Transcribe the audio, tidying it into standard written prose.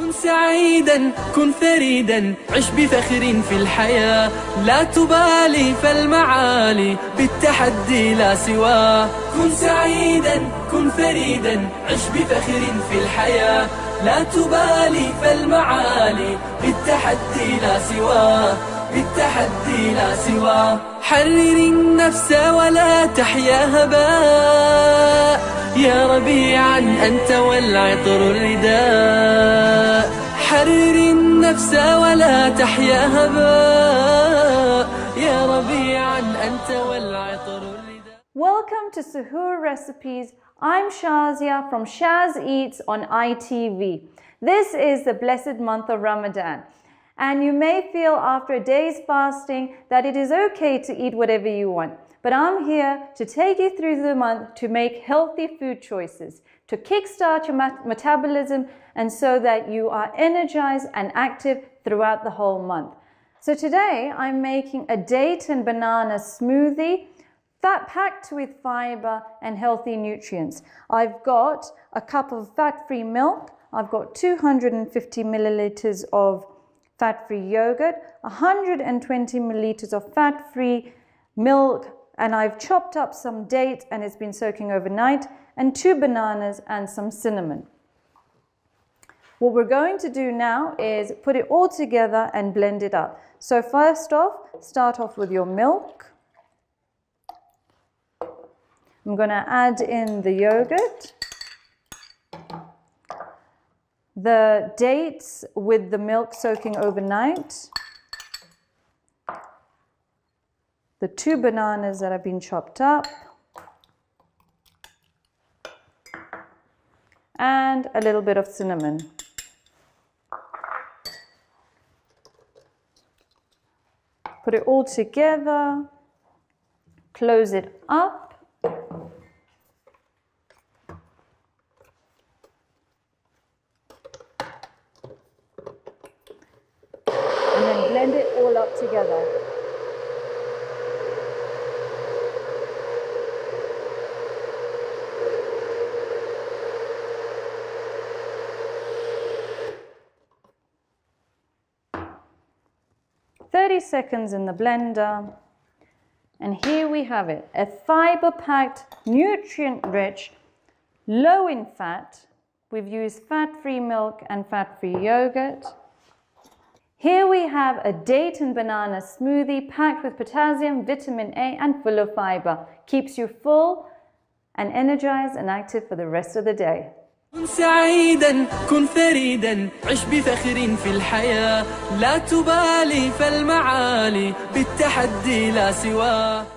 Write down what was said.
كن سعيدا كن فريدا عش بفخر في الحياة لا تبالي فالمعالي بالتحدي لا سواه كن سعيدا كن فريدا عش بفخر في الحياة لا تبالي فالمعالي بالتحدي لا سواه بالتحدي لا سواه حرر النفس ولا تحيا هباء يا ربيعا أنت والعطر الرداء حرر النفس ولا تحيا هباء يا ربيعا أنت والعطر الرداء. Welcome to Suhoor Recipes. I'm Shazia from Shaz Eats on ITV. This is the blessed month of Ramadan. And you may feel after a day's fasting that it is okay to eat whatever you want. But I'm here to take you through the month to make healthy food choices, to kickstart your metabolism and so that you are energized and active throughout the whole month. So today I'm making a date and banana smoothie, packed with fiber and healthy nutrients. I've got a cup of fat-free milk. I've got 250 milliliters of fat-free yogurt, 120 milliliters of fat-free milk, and I've chopped up some dates and it's been soaking overnight, and 2 bananas and some cinnamon. What we're going to do now is put it all together and blend it up. So first off, start off with your milk. I'm going to add in the yogurt, the dates with the milk soaking overnight, the 2 bananas that have been chopped up, and a little bit of cinnamon. Put it all together, close it up. And then blend it all up together. "30 seconds in the blender, and here we have it, a fiber-packed, nutrient-rich, low in fat. We've used fat-free milk and fat-free yogurt. Here we have a date and banana smoothie packed with potassium, vitamin A and full of fiber. Keeps you full and energized and active for the rest of the day. كن سعيدا كن فريدا عش بفخر في الحياة لا تبالي فالمعالي بالتحدي لا سواه